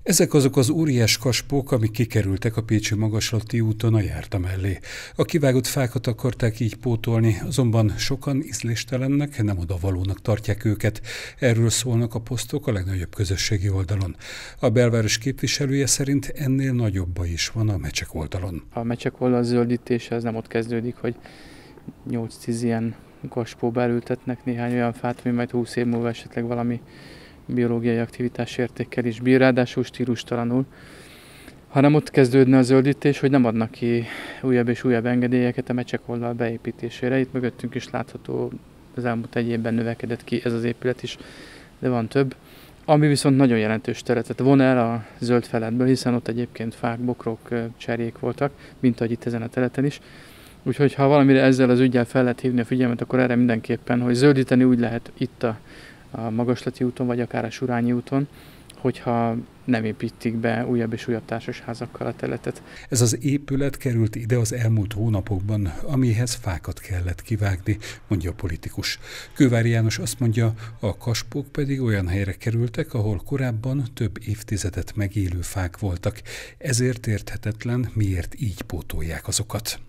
Ezek azok az óriás kaspók, amik kikerültek a pécsi magaslati úton a járda mellé. A kivágott fákat akarták így pótolni, azonban sokan ízléstelennek, nem odavalónak tartják őket. Erről szólnak a posztok a legnagyobb közösségi oldalon. A belváros képviselője szerint ennél nagyobba is van a Mecsek oldalon. A Mecsek oldal zöldítése az nem ott kezdődik, hogy 8-10 ilyen kaspóba elültetnek néhány olyan fát, ami majd 20 év múlva esetleg valami biológiai aktivitás értékkel is bír, ráadásul stílustalanul, hanem ott kezdődne a zöldítés, hogy nem adnak ki újabb és újabb engedélyeket a Mecsek oldal beépítésére. Itt mögöttünk is látható, az elmúlt egy évben növekedett ki ez az épület is, de van több. Ami viszont nagyon jelentős területet von el a zöld feledből, hiszen ott egyébként fák, bokrok, cserjék voltak, mint ahogy itt ezen a területen is. Úgyhogy ha valamire ezzel az üggyel fel lehet hívni a figyelmet, akkor erre mindenképpen, hogy zöldíteni úgy lehet itt a Magaslati úton, vagy akár a Surányi úton, hogyha nem építik be újabb és újabb társasházakkal a területet. Ez az épület került ide az elmúlt hónapokban, amihez fákat kellett kivágni, mondja a politikus. Kővári János azt mondja, a kaspók pedig olyan helyre kerültek, ahol korábban több évtizedet megélő fák voltak. Ezért érthetetlen, miért így pótolják azokat.